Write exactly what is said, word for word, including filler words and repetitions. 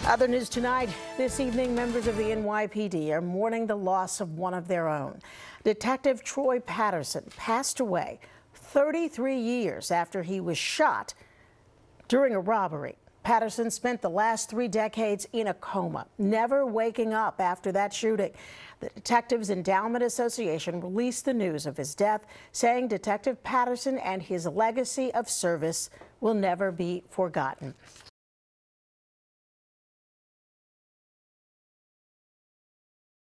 Other news tonight, this evening, members of the N Y P D are mourning the loss of one of their own. Detective Troy Patterson passed away thirty-three years after he was shot during a robbery. Patterson spent the last three decades in a coma, never waking up after that shooting. The Detectives Endowment Association released the news of his death, saying Detective Patterson and his legacy of service will never be forgotten.